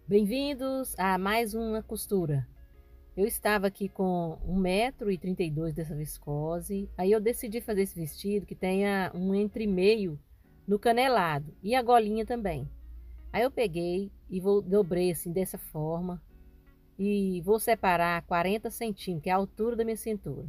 Bem-vindos a mais uma costura. Eu estava aqui com 1,32 m dessa viscose, aí eu decidi fazer esse vestido que tenha um entre-meio no canelado e a golinha também. Aí eu peguei e dobrei assim dessa forma e vou separar 40 centímetros, que é a altura da minha cintura.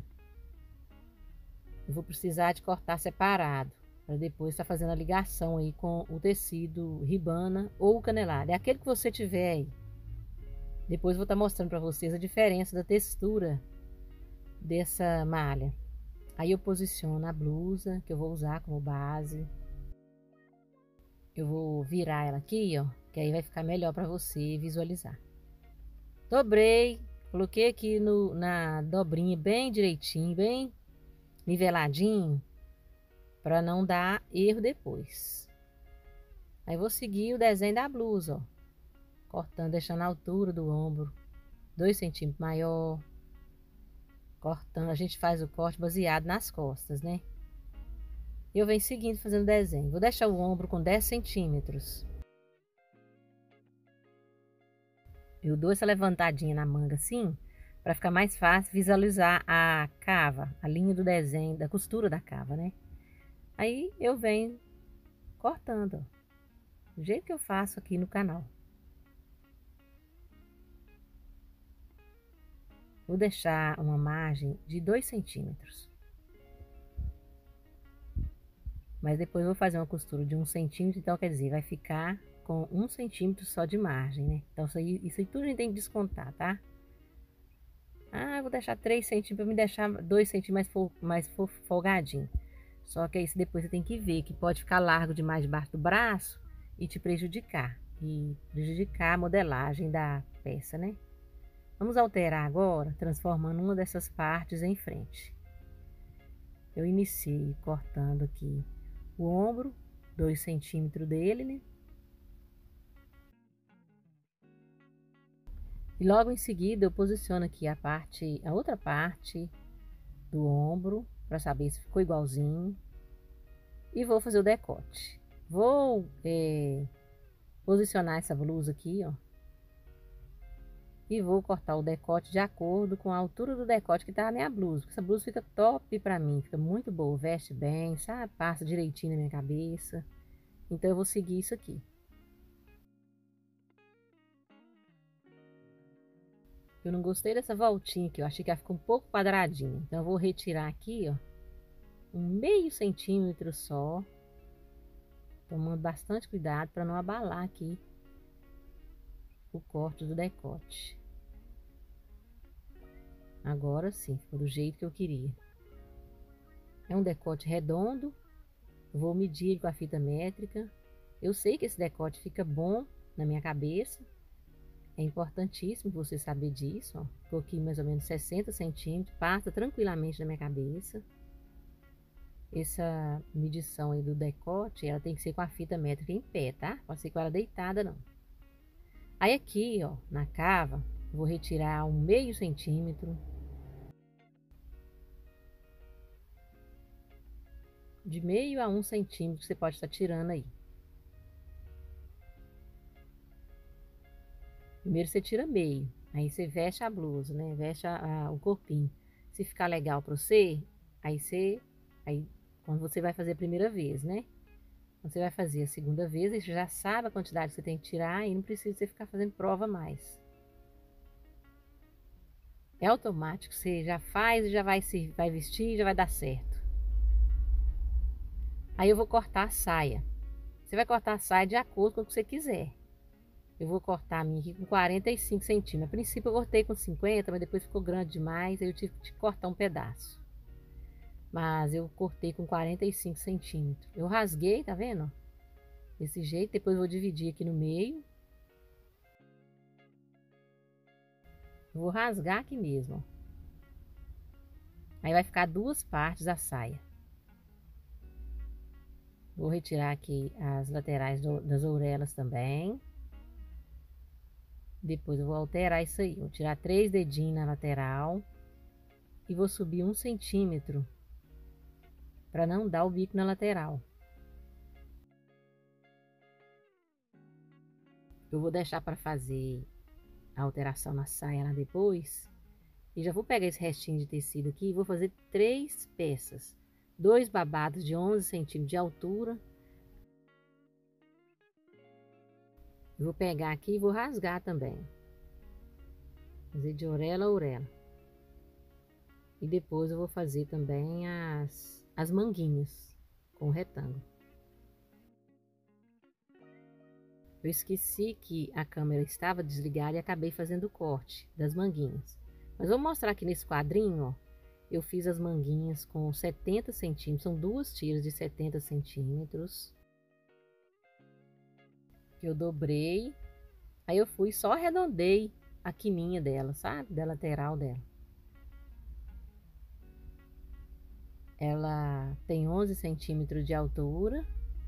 Eu vou precisar de cortar separado, para depois estar fazendo a ligação aí com o tecido ribana ou o canelado. É aquele que você tiver aí. Depois eu vou estar mostrando para vocês a diferença da textura dessa malha. Aí eu posiciono a blusa, que eu vou usar como base. Eu vou virar ela aqui, ó, que aí vai ficar melhor para você visualizar. Dobrei, coloquei aqui na dobrinha bem direitinho, bem niveladinho, para não dar erro depois. Aí vou seguir o desenho da blusa, ó, cortando, deixando a altura do ombro 2 centímetros maior. Cortando, a gente faz o corte baseado nas costas, né? Eu venho seguindo fazendo desenho. Vou deixar o ombro com 10 centímetros. Eu dou essa levantadinha na manga assim, para ficar mais fácil visualizar a cava, a linha do desenho, da costura da cava, né? Aí eu venho cortando, ó, do jeito que eu faço aqui no canal. Vou deixar uma margem de 2 centímetros. Mas depois eu vou fazer uma costura de 1 centímetro, então quer dizer, vai ficar com 1 centímetro só de margem, né? Então isso aí tudo a gente tem que descontar, tá? Ah, eu vou deixar 3 centímetros para me deixar 2 centímetros mais folgadinho. Só que aí depois você tem que ver que pode ficar largo demais debaixo do braço e te prejudicar. E prejudicar a modelagem da peça, né? Vamos alterar agora, transformando uma dessas partes em frente. Eu iniciei cortando aqui o ombro, 2 centímetros dele, né? E logo em seguida eu posiciono aqui a outra parte do ombro, para saber se ficou igualzinho. E vou fazer o decote. Vou posicionar essa blusa aqui, ó. E vou cortar o decote de acordo com a altura do decote que tá a minha blusa. Essa blusa fica top pra mim, fica muito boa, veste bem, sabe? Passa direitinho na minha cabeça. Então eu vou seguir isso aqui. Eu não gostei dessa voltinha aqui, eu achei que ela ficou um pouco quadradinha. Então eu vou retirar aqui, ó, 1/2 centímetro só. Tomando bastante cuidado para não abalar aqui o corte do decote. Agora sim, ficou do jeito que eu queria. É um decote redondo. Vou medir com a fita métrica. Eu sei que esse decote fica bom na minha cabeça. É importantíssimo você saber disso, ó. Coloquei mais ou menos 60 centímetros. Passa tranquilamente na minha cabeça. Essa medição aí do decote, ela tem que ser com a fita métrica em pé, tá? Pode ser com ela deitada, não. Aí aqui, ó, na cava, vou retirar 1/2 centímetro. De meio a 1 centímetro você pode estar tirando aí. Primeiro você tira meio, aí você veste a blusa, né? Veste o corpinho. Se ficar legal para você, aí quando você vai fazer a primeira vez, né? Quando você vai fazer a segunda vez, você já sabe a quantidade que você tem que tirar e não precisa você ficar fazendo prova mais. É automático, você já faz e já vai vestir e já vai dar certo. Aí eu vou cortar a saia. Você vai cortar a saia de acordo com o que você quiser. Eu vou cortar a minha aqui com 45 centímetros. A princípio eu cortei com 50, mas depois ficou grande demais, aí eu tive que cortar um pedaço. Mas eu cortei com 45 centímetros. Eu rasguei, tá vendo? Desse jeito, depois eu vou dividir aqui no meio. Eu vou rasgar aqui mesmo, ó. Aí vai ficar duas partes a saia. Vou retirar aqui as laterais das orelhas também. Depois eu vou alterar isso aí. Vou tirar 3 dedinhos na lateral. E vou subir 1 centímetro. Para não dar o bico na lateral. Eu vou deixar para fazer a alteração na saia lá depois. E já vou pegar esse restinho de tecido aqui e vou fazer 3 peças. 2 babados de 11 centímetros de altura. Eu vou pegar aqui e vou rasgar também. Fazer de orelha a orelha. E depois eu vou fazer também as manguinhas com o retângulo. Eu esqueci que a câmera estava desligada e acabei fazendo o corte das manguinhas. Mas vou mostrar aqui nesse quadrinho, ó. Eu fiz as manguinhas com 70 centímetros, são 2 tiras de 70 centímetros. Eu dobrei, aí eu fui só arredondei a quininha dela, sabe? Da lateral dela. Ela tem 11 centímetros de altura.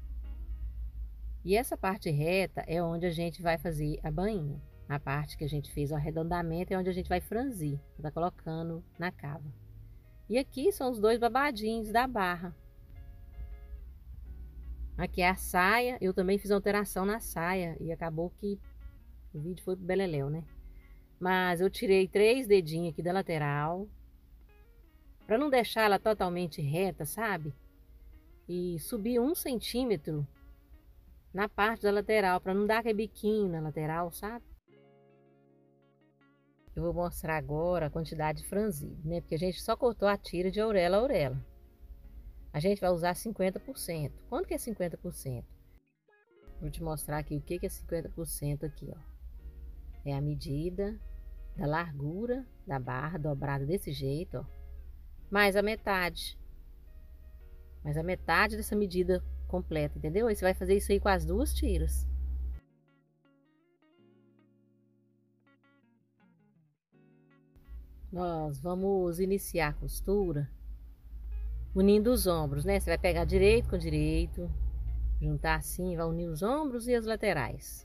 E essa parte reta é onde a gente vai fazer a bainha. A parte que a gente fez o arredondamento é onde a gente vai franzir, tá colocando na cava. E aqui são os 2 babadinhos da barra. Aqui é a saia, eu também fiz alteração na saia e acabou que o vídeo foi pro beleléu, né? Mas eu tirei 3 dedinhos aqui da lateral, para não deixar ela totalmente reta, sabe? E subi 1 centímetro na parte da lateral, para não dar aquele biquinho na lateral, sabe? Eu vou mostrar agora a quantidade de franzido, né? Porque a gente só cortou a tira de orelha a orelha. A gente vai usar 50%. Quanto que é 50%? Vou te mostrar aqui o que é 50% aqui, ó. É a medida da largura da barra dobrada desse jeito, ó. Mais a metade. Mais a metade dessa medida completa, entendeu? Aí você vai fazer isso aí com as 2 tiras. Nós vamos iniciar a costura unindo os ombros, né? Você vai pegar direito com direito, juntar assim, vai unir os ombros e as laterais.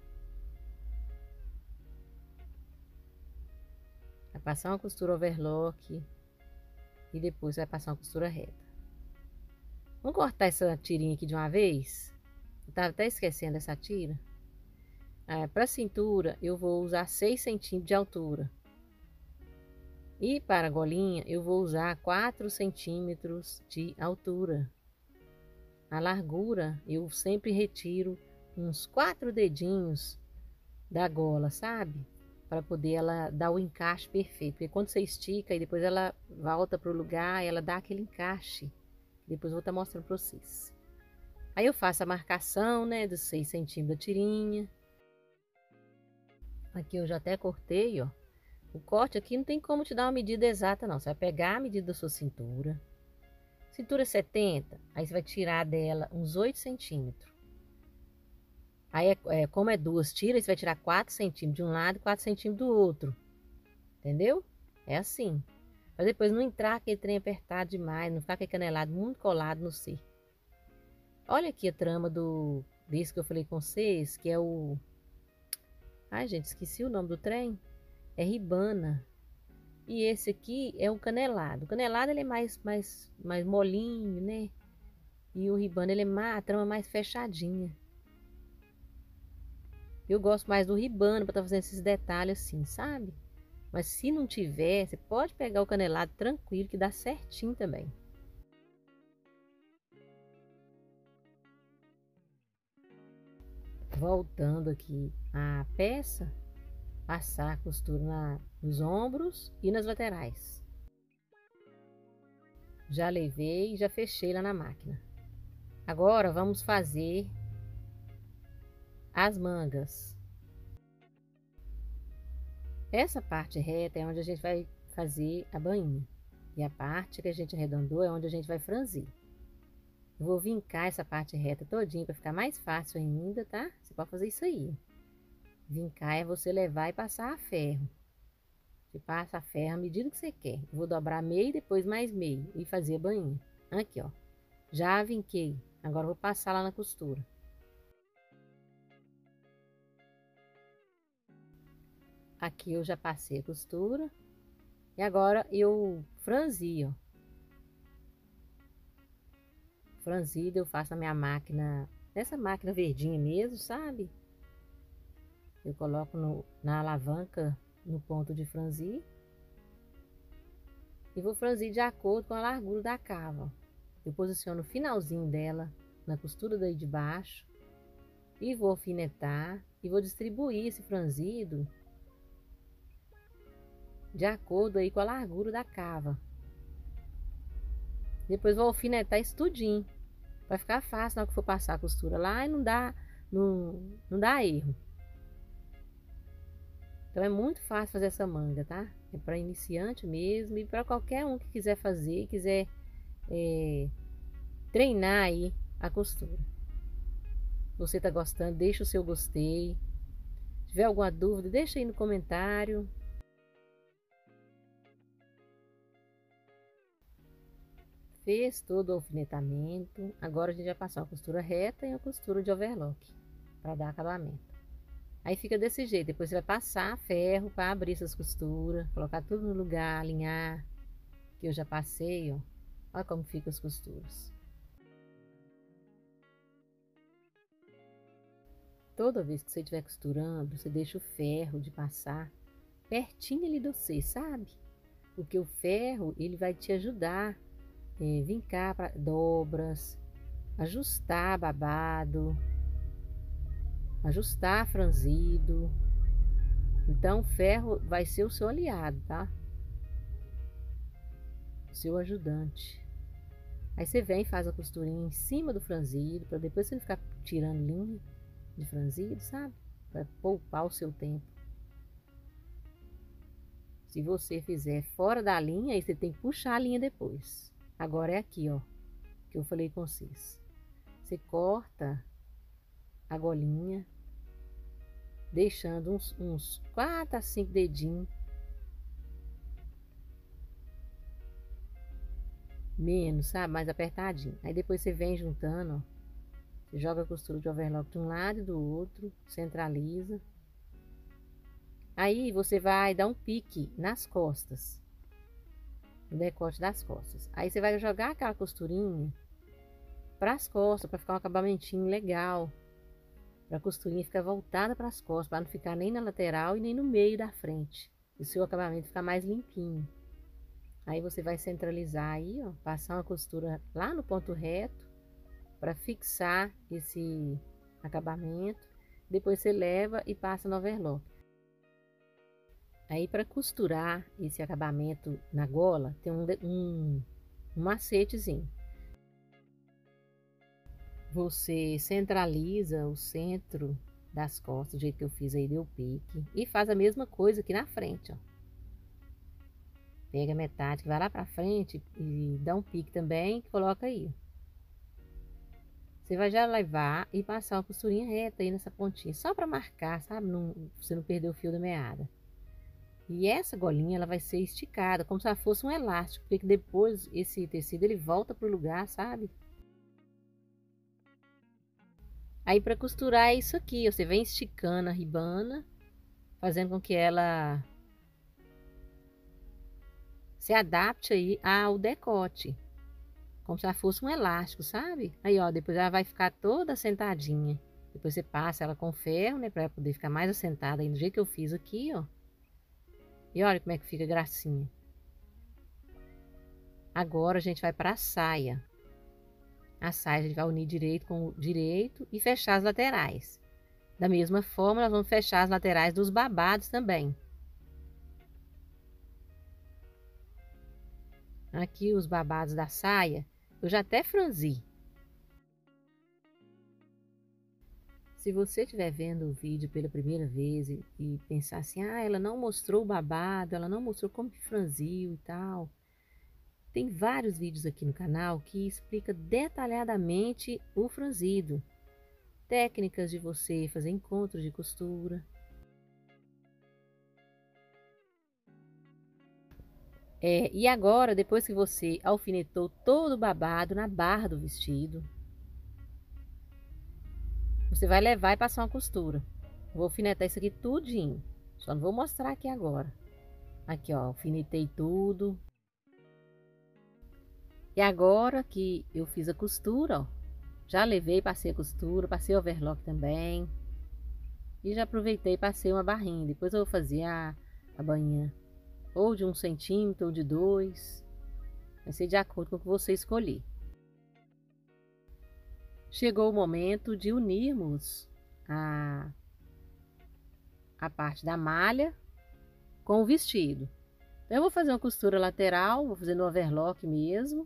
Vai passar uma costura overlock e depois vai passar uma costura reta. Vamos cortar essa tirinha aqui de uma vez? Eu tava até esquecendo essa tira. Para a cintura eu vou usar 6 centímetros de altura. E para a golinha eu vou usar 4 centímetros de altura. A largura eu sempre retiro uns 4 dedinhos da gola, sabe? Para poder ela dar o encaixe perfeito. Porque quando você estica e depois ela volta para o lugar, ela dá aquele encaixe. Depois eu vou estar mostrando para vocês. Aí eu faço a marcação, né, dos 6 centímetros da tirinha. Aqui eu já até cortei, ó. O corte aqui não tem como te dar uma medida exata, não. Você vai pegar a medida da sua cintura. Cintura 70, aí você vai tirar dela uns 8 centímetros. Aí, como é 2 tiras, você vai tirar 4 centímetros de um lado e 4 centímetros do outro. Entendeu? É assim. Pra depois não entrar aquele trem apertado demais, não ficar aquele canelado muito colado no C. Olha aqui a trama desse que eu falei com vocês, que é o... Ai, gente, esqueci o nome do trem. É ribana. E esse aqui é o canelado. O canelado ele é mais molinho, né? E o ribana ele é a trama mais fechadinha. Eu gosto mais do ribana para estar fazendo esses detalhes assim, sabe? Mas se não tiver, você pode pegar o canelado tranquilo que dá certinho também. Voltando aqui a peça, passar a costura nos ombros e nas laterais. Já levei e já fechei lá na máquina. Agora vamos fazer as mangas. Essa parte reta é onde a gente vai fazer a bainha. E a parte que a gente arredondou é onde a gente vai franzir. Eu vou vincar essa parte reta todinha para ficar mais fácil ainda, tá? Você pode fazer isso aí. Vincar é você levar e passar a ferro. Você passa a ferro à medida que você quer. Eu vou dobrar meio, depois mais meio e fazer a bainha. Aqui, ó. Já vinquei. Agora eu vou passar lá na costura. Aqui eu já passei a costura. E agora eu franzi, ó. Franzida eu faço na minha máquina, nessa máquina verdinha mesmo, sabe? Eu coloco na alavanca no ponto de franzir e vou franzir de acordo com a largura da cava. Eu posiciono o finalzinho dela na costura daí de baixo e vou alfinetar e vou distribuir esse franzido de acordo aí com a largura da cava. Depois vou alfinetar isso tudinho, vai ficar fácil na hora que for passar a costura lá e não dá erro. Então é muito fácil fazer essa manga, tá? É para iniciante mesmo e para qualquer um que quiser fazer, quiser treinar aí a costura. Se você tá gostando, deixa o seu gostei. Se tiver alguma dúvida, deixa aí no comentário. Fez todo o alfinetamento. Agora a gente vai passar uma costura reta e uma costura de overlock para dar acabamento. Aí fica desse jeito. Depois você vai passar ferro para abrir essas costuras, colocar tudo no lugar, alinhar. Que eu já passei, ó. Olha como ficam as costuras. Toda vez que você estiver costurando, você deixa o ferro de passar pertinho ali de você, sabe? Porque o ferro, ele vai te ajudar a vincar para dobras, ajustar babado, ajustar franzido. Então o ferro vai ser o seu aliado, tá? O seu ajudante. Aí você vem e faz a costurinha em cima do franzido, para depois você não ficar tirando linha de franzido, sabe? Para poupar o seu tempo. Se você fizer fora da linha, aí você tem que puxar a linha depois. Agora é aqui, ó, que eu falei com vocês. Você corta a golinha, deixando uns 4 a 5 dedinhos menos, sabe? Mais apertadinho. Aí depois você vem juntando, ó. Você joga a costura de overlock de um lado e do outro, centraliza. Aí você vai dar um pique nas costas, no decote das costas. Aí você vai jogar aquela costurinha para as costas, para ficar um acabamentinho legal. Para a costurinha ficar voltada para as costas, para não ficar nem na lateral e nem no meio da frente. E o seu acabamento ficar mais limpinho. Aí você vai centralizar aí, ó, passar uma costura lá no ponto reto para fixar esse acabamento. Depois você leva e passa no overlock. Aí para costurar esse acabamento na gola, tem um macetezinho. Você centraliza o centro das costas, do jeito que eu fiz aí, deu pique. E faz a mesma coisa aqui na frente, ó. Pega metade que vai lá pra frente e dá um pique também, coloca aí. Você vai já levar e passar uma costurinha reta aí nessa pontinha, só para marcar, sabe? Você não perder o fio da meada. E essa golinha, ela vai ser esticada, como se ela fosse um elástico, porque depois esse tecido ele volta pro lugar, sabe? Aí para costurar é isso aqui, você vem esticando a ribana, fazendo com que ela se adapte aí ao decote, como se ela fosse um elástico, sabe? Aí ó, depois ela vai ficar toda assentadinha. Depois você passa ela com ferro, né, para ela poder ficar mais assentada aí do jeito que eu fiz aqui, ó. E olha como é que fica gracinha. Agora a gente vai para a saia. A saia a gente vai unir direito com direito e fechar as laterais. Da mesma forma, nós vamos fechar as laterais dos babados também. Aqui os babados da saia, eu já até franzi. Se você estiver vendo o vídeo pela primeira vez e pensar assim, ah, ela não mostrou o babado, ela não mostrou como que franziu e tal. Tem vários vídeos aqui no canal que explica detalhadamente o franzido. Técnicas de você fazer encontros de costura. E agora, depois que você alfinetou todo o babado na barra do vestido, você vai levar e passar uma costura. Vou alfinetar isso aqui tudinho, só não vou mostrar aqui agora. Aqui ó, alfinetei tudo. E agora que eu fiz a costura, ó, já levei, passei a costura, passei o overlock também. e já aproveitei e passei uma barrinha. Depois eu vou fazer a bainha ou de 1 centímetro ou de 2. Vai ser de acordo com o que você escolher. Chegou o momento de unirmos a parte da malha com o vestido. Então, eu vou fazer uma costura lateral, vou fazer no overlock mesmo.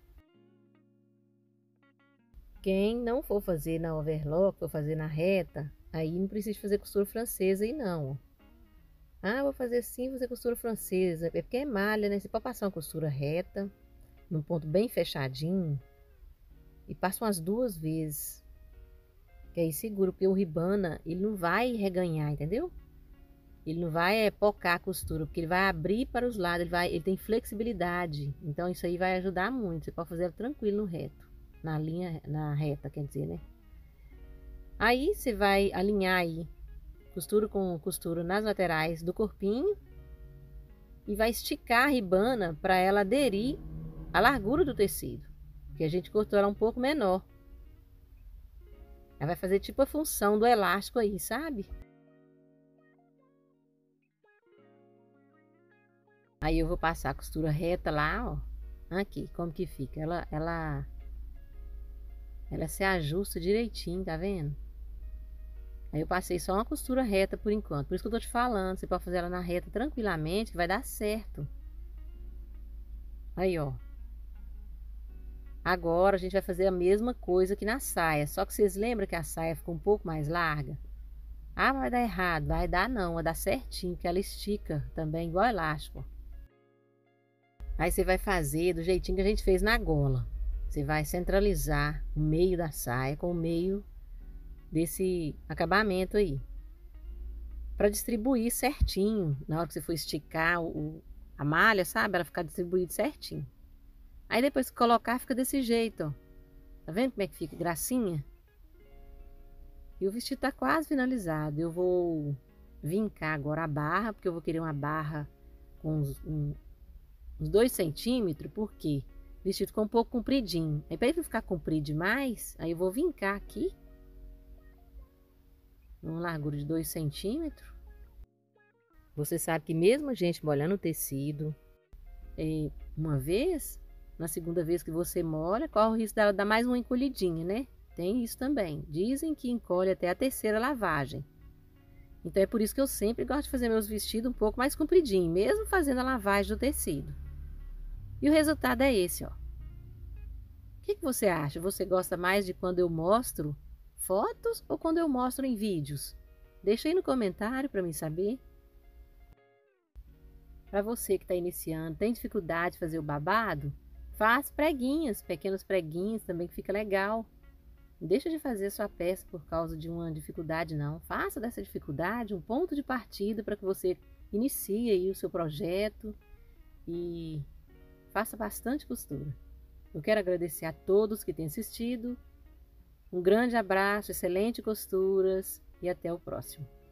Quem não for fazer na overlock, for fazer na reta, aí não precisa fazer costura francesa aí não. Ah, vou fazer assim, vou fazer costura francesa. É porque é malha, né? Você pode passar uma costura reta, num ponto bem fechadinho, e passa umas 2 vezes. Que aí segura, porque o ribana, ele não vai reganhar, entendeu? Ele não vai pocar a costura, porque ele vai abrir para os lados, ele tem flexibilidade. Então isso aí vai ajudar muito. Você pode fazer ela tranquilo no reto, na reta, quer dizer, né? Aí você vai alinhar aí costura com costura nas laterais do corpinho e vai esticar a ribana para ela aderir à largura do tecido, que a gente cortou ela um pouco menor. Ela vai fazer tipo a função do elástico aí, sabe? Aí eu vou passar a costura reta lá, ó. Aqui, como que fica? Ela se ajusta direitinho, tá vendo? Aí eu passei só uma costura reta por enquanto. Por isso que eu tô te falando, você pode fazer ela na reta tranquilamente, que vai dar certo. Aí, ó. Agora a gente vai fazer a mesma coisa que na saia. Só que vocês lembram que a saia ficou um pouco mais larga? Ah, vai dar errado. Vai dar não, vai dar certinho, porque ela estica também, igual elástico. Aí você vai fazer do jeitinho que a gente fez na gola. Você vai centralizar o meio da saia com o meio desse acabamento aí. Para distribuir certinho. Na hora que você for esticar a malha, sabe? Ela ficar distribuída certinho. Aí depois que colocar, fica desse jeito, ó. Tá vendo como é que fica? Gracinha? E o vestido tá quase finalizado. Eu vou vincar agora a barra, porque eu vou querer uma barra com uns 2 centímetros, porque o vestido ficou um pouco compridinho. Aí para ele ficar comprido demais, aí eu vou vincar aqui. Uma largura de 2 centímetros. Você sabe que mesmo a gente molhando o tecido uma vez, na segunda vez que você molha, corre o risco dela dar mais uma encolhidinha, né? Tem isso também. Dizem que encolhe até a 3ª lavagem. Então é por isso que eu sempre gosto de fazer meus vestidos um pouco mais compridinho, mesmo fazendo a lavagem do tecido. E o resultado é esse, ó. O que você acha? Você gosta mais de quando eu mostro fotos ou quando eu mostro em vídeos? Deixa aí no comentário para mim saber. Para você que está iniciando, tem dificuldade de fazer o babado? Faz preguinhas, pequenos preguinhos também que fica legal. Não deixa de fazer sua peça por causa de uma dificuldade, não. Faça dessa dificuldade um ponto de partida para que você inicie aí o seu projeto e faça bastante costura. Eu quero agradecer a todos que têm assistido. Um grande abraço, excelentes costuras e até o próximo.